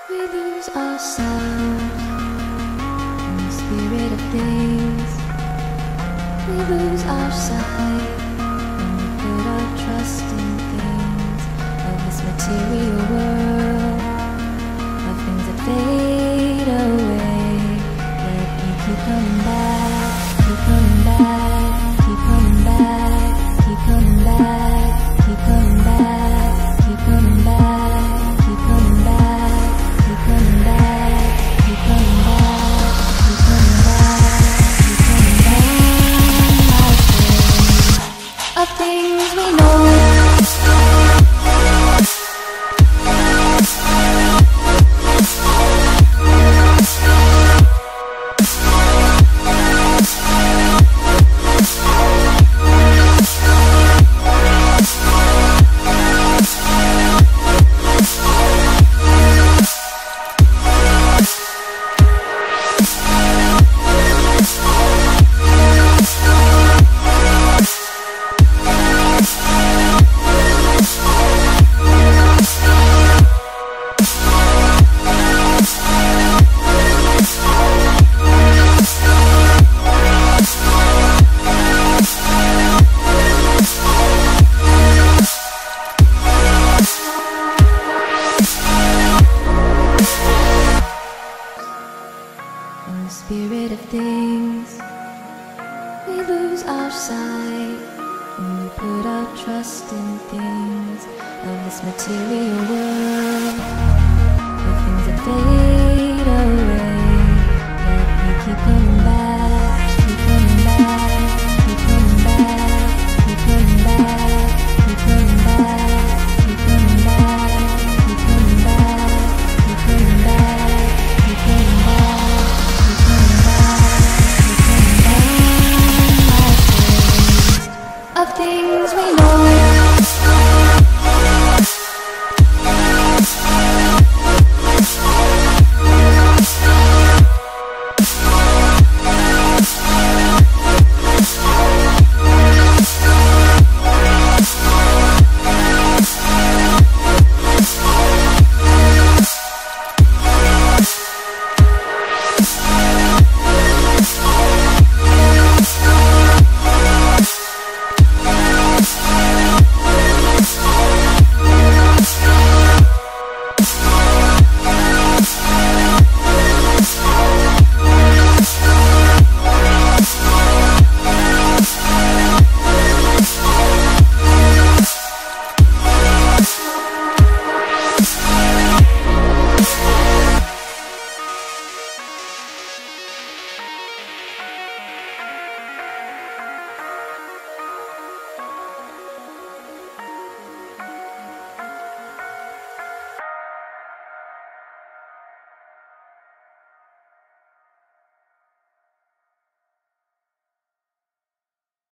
We lose ourselves in the spirit of things. We lose our sight when we put our trust in things of this material world, of things that fade away. Yet we keep coming back, keep coming back, keep coming back, keep coming back, keep coming back, keep coming back, keep coming back, keep coming back, keep coming back, keep coming back, keep coming back. Of things we know. In the spirit of things, we lose our sight when we put our trust in things of this material world, the things that fade.